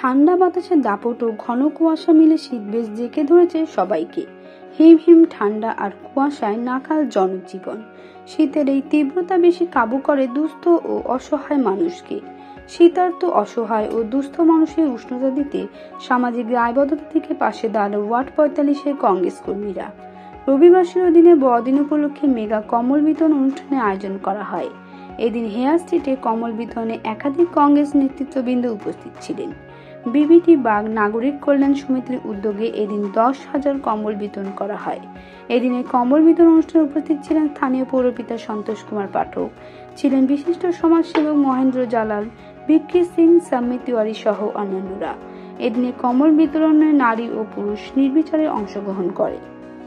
ঠান্ডা বাতাসের দাপট ও ঘন কুয়াশা মিলে শীত বেশ জেঁকে ধরেছে সবাইকে। হিম হিম ঠান্ডা আর কুয়াশায় নাকাল জনজীবন। শীতের এই তীব্রতা বেশি কাবু করে দুস্থ ও অসহায় মানুষকে। শীতার্ত অসহায় ও দুস্থ মানুষের উষ্ণতা দিতে সামাজিক দায়বদ্ধতা থেকে পাশে দাঁড়ালো ওয়ার্ড ৪৫-এর কংগ্রেস কর্মীরা। রবিবার দিনে বড়দিন উপলক্ষে মেগা কম্বল বিতরণ অনুষ্ঠানের আয়োজন করা হয়। এদিন হেয়ার স্ট্রিটে কম্বল বিতরণে একাধিক কংগ্রেস নেতৃত্ববৃন্দ উপস্থিত ছিলেন। বিবিটি বাগ নাগরিক কল্যাণ সমিতির উদ্যোগে এদিন ১০,০০০ কম্বল বিতরণ করা হয়। এদিনে কম্বল বিতরণ অনুষ্ঠানে উপস্থিত ছিলেন স্থানীয় পৌরপিতা সন্তোষ কুমার পাঠক, ছিলেন বিশিষ্ট সমাজসেবক মহেন্দ্র জালাল, বিক্কি সিং, সাম্মি তিওয়ারি সহ অন্যান্যরা। এদিনে কম্বল বিতরণে নারী ও পুরুষ নির্বিচারে অংশগ্রহণ করে।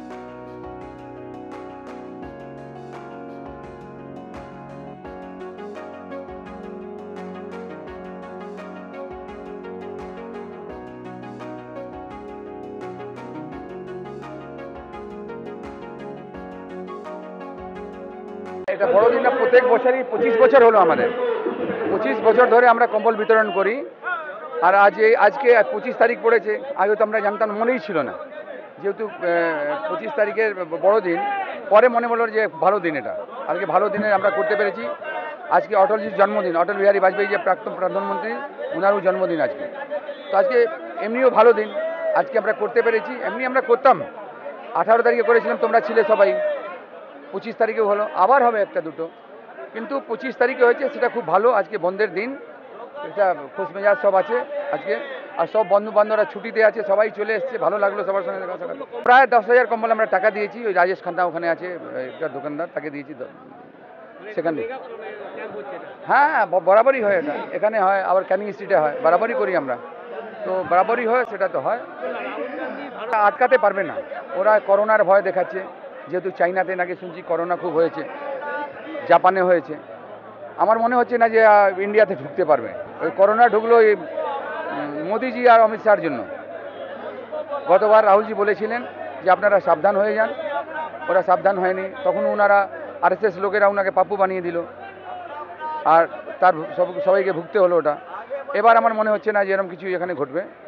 এটা বড়দিন না, প্রত্যেক বছরই 25 বছর হলো আমাদের। 25 বছর ধরে আমরা কম্বল বিতরণ করি। আর আজকে 25 তারিখ পড়েছে, আগে তো আমরা জানতাম, মনেই ছিল না। যেহেতু 25 তারিখের বড়দিন, পরে মনে হলো যে ভালো দিন, এটা আজকে ভালো দিনে আমরা করতে পেরেছি। আজকে অটলজির জন্মদিন, অটল বিহারী বাজপেয়ী যে প্রাক্তন প্রধানমন্ত্রী, ওনারও জন্মদিন আজকে। তো আজকে এমনিও ভালো দিন, আজকে আমরা করতে পেরেছি। এমনি আমরা করতাম, 18 তারিখে করেছিলাম, তোমরা ছিলে সবাই। 25 তারিখেও হলো, আবার হবে একটা দুটো, কিন্তু 25 তারিখে হয়েছে, সেটা খুব ভালো। আজকে বন্ধের দিন, এটা খুশ মেজাজ সব আছে আজকে। আর সব বন্ধু বান্ধবরা ছুটিতে আছে, সবাই চলে এসছে, ভালো লাগলো সবার সঙ্গে দেখা সাক্ষাৎ। প্রায় 10,000 কম্বল আমরা টাকা দিয়েছি। ওই রাজেশ খান্না ওখানে আছে একটা দোকানদার, তাকে দিয়েছি সেখানে। হ্যাঁ, বরাবরই হয় এটা, এখানে হয়, আবার ক্যানিং স্ট্রিটে হয়, বরাবরই করি আমরা। তো বরাবরই হয়, সেটা তো হয়। আটকাতে পারবে না, ওরা করোনার ভয় দেখাচ্ছে। যেহেতু চাইনাতে নাকি শুনছি করোনা খুব হয়েছে, জাপানে হয়েছে। আমার মনে হচ্ছে না যে ইন্ডিয়াতে ঢুকতে পারবে। ওই করোনা ঢুকলো এই মোদিজি আর অমিত শাহর জন্য। গতবার রাহুলজি বলেছিলেন যে আপনারা সাবধান হয়ে যান, ওরা সাবধান হয়নি। তখন ওনারা আরএসএস লোকেরা ওনাকে পাপ্পু বানিয়ে দিল, আর তার সবাইকে ভুগতে হলো ওটা। এবার আমার মনে হচ্ছে না যে এরকম কিছু এখানে ঘটবে।